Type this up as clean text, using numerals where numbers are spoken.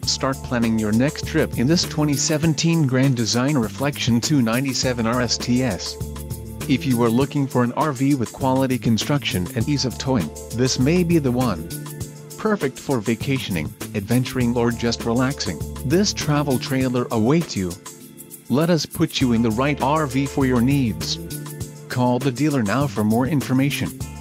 Start planning your next trip in this 2017 Grand Design Reflection 297 RSTS. If you are looking for an RV with quality construction and ease of towing, this may be the one. Perfect for vacationing, adventuring or just relaxing, this travel trailer awaits you. Let us put you in the right RV for your needs. Call the dealer now for more information.